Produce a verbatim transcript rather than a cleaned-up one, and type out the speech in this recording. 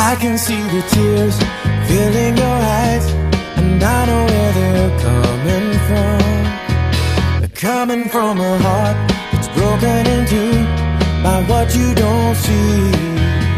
I can see the tears filling your eyes, and I know where they're coming from. They're coming from a heart that's broken in two by what you don't see.